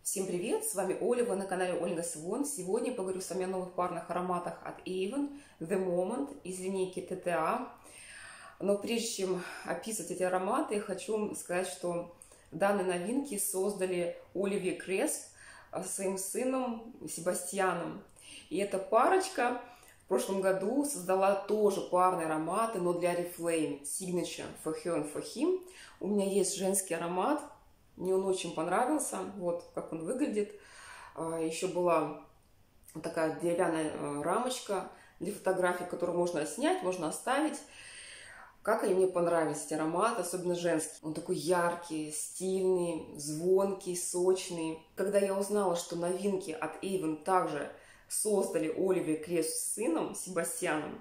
Всем привет, с вами Оля, вы на канале Ольга Свон. Сегодня поговорю с вами о новых парных ароматах от Avon, The Moment из линейки TTA. Но прежде чем описывать эти ароматы, я хочу сказать, что данные новинки создали Оливия Кресп со своим сыном Себастьяном. И эта парочка в прошлом году создала тоже парные ароматы, но для Oriflame Signature for Her and for Him. У меня есть женский аромат. Мне он очень понравился, вот как он выглядит. Еще была такая деревянная рамочка для фотографий, которую можно снять, можно оставить. Как они мне понравились, эти ароматы, особенно женский. Он такой яркий, стильный, звонкий, сочный. Когда я узнала, что новинки от Avon также создали Оливия Кресп с сыном Себастьяном,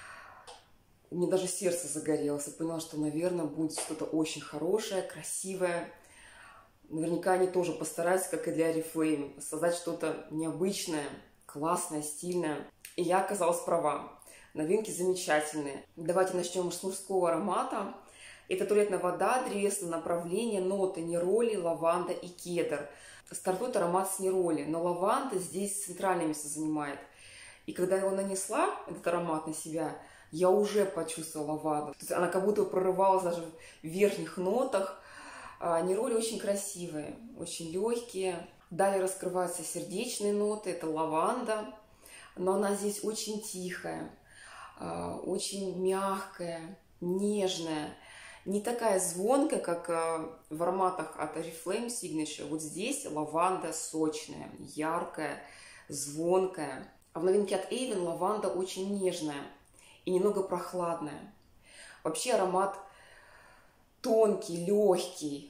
мне даже сердце загорелось. Я поняла, что, наверное, будет что-то очень хорошее, красивое. Наверняка они тоже постараются, как и для Oriflame, создать что-то необычное, классное, стильное. И я оказалась права. Новинки замечательные. Давайте начнем с мужского аромата. Это туалетная вода, древесное направление, ноты нероли, лаванда и кедр. Стартует аромат с нероли, но лаванда здесь центральное место занимает. И когда я его нанесла, этот аромат на себя, я уже почувствовала лаванду. То есть она как будто прорывалась даже в верхних нотах. Нероли очень красивые, очень легкие. Далее раскрываются сердечные ноты, это лаванда, но она здесь очень тихая, очень мягкая, нежная, не такая звонкая, как в ароматах от Oriflame Signature. Вот здесь лаванда сочная, яркая, звонкая. А в новинке от Avon лаванда очень нежная и немного прохладная. Вообще аромат тонкий, легкий,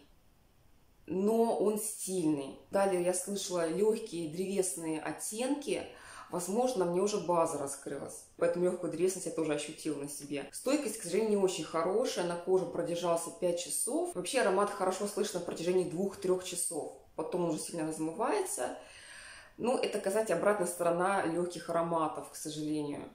но он стильный. Далее я слышала легкие древесные оттенки. Возможно, мне уже база раскрылась. Поэтому легкую древесность я тоже ощутила на себе. Стойкость, к сожалению, не очень хорошая. На коже продержался 5 часов. Вообще аромат хорошо слышно на протяжении 2-3 часов. Потом он уже сильно размывается. Но это, кстати, обратная сторона легких ароматов, к сожалению.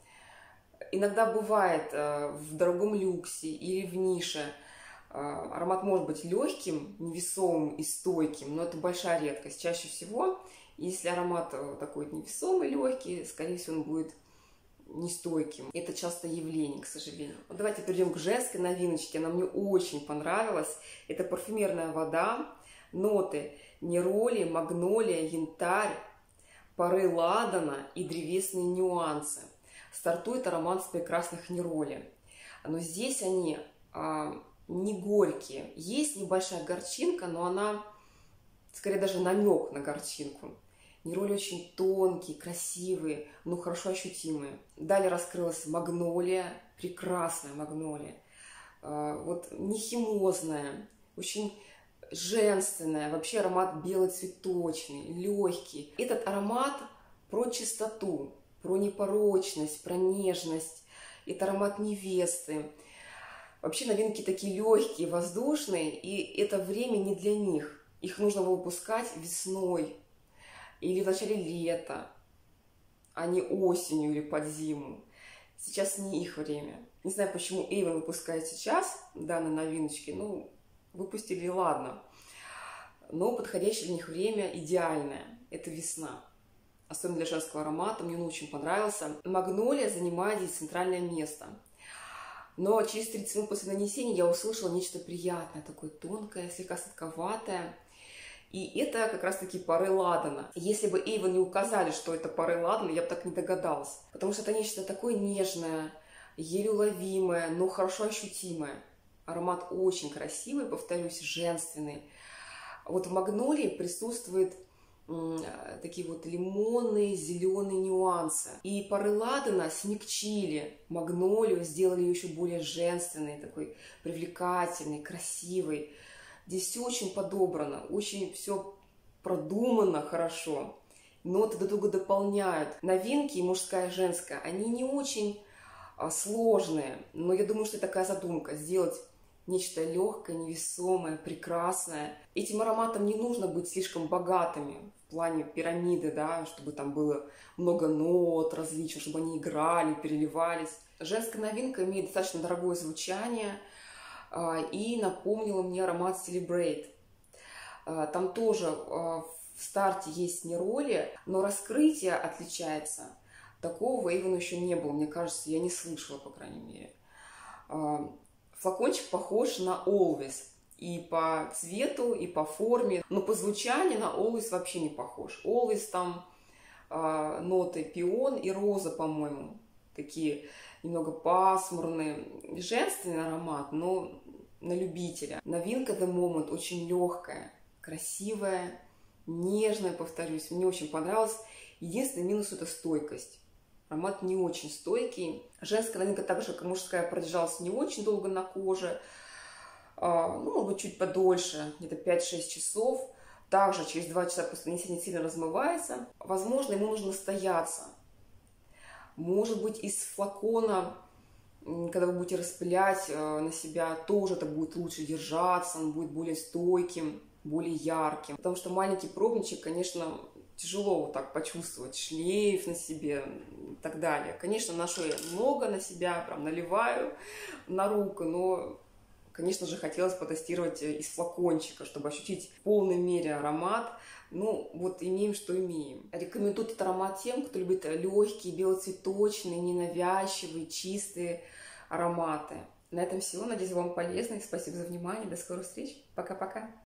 Иногда бывает в дорогом люксе или в нише аромат может быть легким, невесомым и стойким, но это большая редкость. Чаще всего, если аромат такой невесомый, легкий, скорее всего, он будет нестойким. Это часто явление, к сожалению. Вот давайте перейдем к женской новиночке. Она мне очень понравилась. Это парфюмерная вода. Ноты нероли, магнолия, янтарь, пары ладана и древесные нюансы. Стартует аромат с прекрасных нероли. Но здесь они не горькие. Есть небольшая горчинка, но она скорее даже намек на горчинку. Нероли очень тонкие, красивые, но хорошо ощутимые. Далее раскрылась магнолия, прекрасная магнолия. Вот не химозная, очень женственная. Вообще аромат белый цветочный, легкий. Этот аромат про чистоту, про непорочность, про нежность. Это аромат невесты. Вообще новинки такие легкие, воздушные, и это время не для них. Их нужно выпускать весной или в начале лета, а не осенью или под зиму. Сейчас не их время. Не знаю, почему Avon выпускает сейчас данные новиночки. Ну, выпустили, ладно. Но подходящее для них время идеальное. Это весна. Особенно для женского аромата. Мне он очень понравился. Магнолия занимает здесь центральное место. Но через 30 минут после нанесения я услышала нечто приятное, такое тонкое, слегка сладковатое. И это как раз-таки пары ладана. Если бы Avon не указали, что это пары ладана, я бы так не догадалась. Потому что это нечто такое нежное, еле уловимое, но хорошо ощутимое. Аромат очень красивый, повторюсь, женственный. Вот в магнолии присутствует такие вот лимонные, зеленые нюансы. И пары ладана смягчили магнолию, сделали ее еще более женственной, такой привлекательной, красивой. Здесь все очень подобрано, очень все продумано хорошо. Ноты друг друга дополняют. Новинки, мужская и женская, они не очень сложные, но я думаю, что это такая задумка, сделать нечто легкое, невесомое, прекрасное. Этим ароматам не нужно быть слишком богатыми в плане пирамиды, да, чтобы там было много нот различных, чтобы они играли, переливались. Женская новинка имеет достаточно дорогое звучание и напомнила мне аромат Celebrate. Там тоже в в старте есть нероли, но раскрытие отличается. Такого в Avon еще не было, мне кажется, я не слышала, по крайней мере. Флакончик похож на Always и по цвету, и по форме, но по звучанию на Always вообще не похож. Always там ноты пион и роза, по-моему, такие немного пасмурные, женственный аромат, но на любителя. Новинка The Moment очень легкая, красивая, нежная, повторюсь, мне очень понравилось. Единственный минус — это стойкость. Аромат не очень стойкий. Женская новинка, так же как мужская, продержалась не очень долго на коже. Может быть, чуть подольше, где-то 5-6 часов. Также через 2 часа после нанесения сильно размывается. Возможно, ему нужно настояться. Может быть, из флакона, когда вы будете распылять на себя, тоже это будет лучше держаться, он будет более стойким, более ярким. Потому что маленький пробничек, конечно, тяжело вот так почувствовать шлейф на себе и так далее. Конечно, ношу я много на себя, прям наливаю на руку, но, конечно же, хотелось потестировать из флакончика, чтобы ощутить в полной мере аромат. Ну, вот имеем, что имеем. Рекомендую этот аромат тем, кто любит легкие, белоцветочные, ненавязчивые, чистые ароматы. На этом все. Надеюсь, вам полезно. Спасибо за внимание. До скорых встреч. Пока-пока.